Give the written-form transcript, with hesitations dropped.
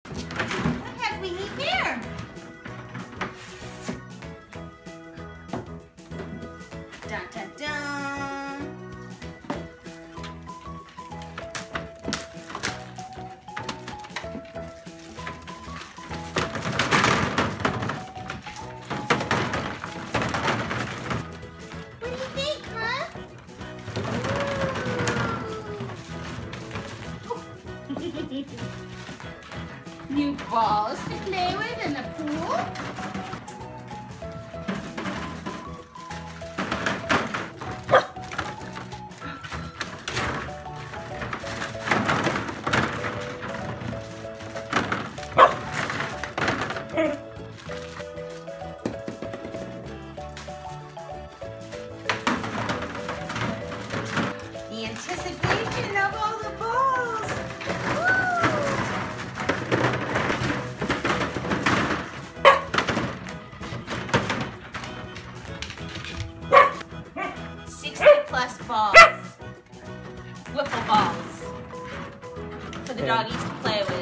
What have we need here? Dun dun dun. What do you think, huh? New balls to play with in the pool. The anticipation of all the balls. Woo! 60+ balls. Wiffle balls. For the doggies to play with.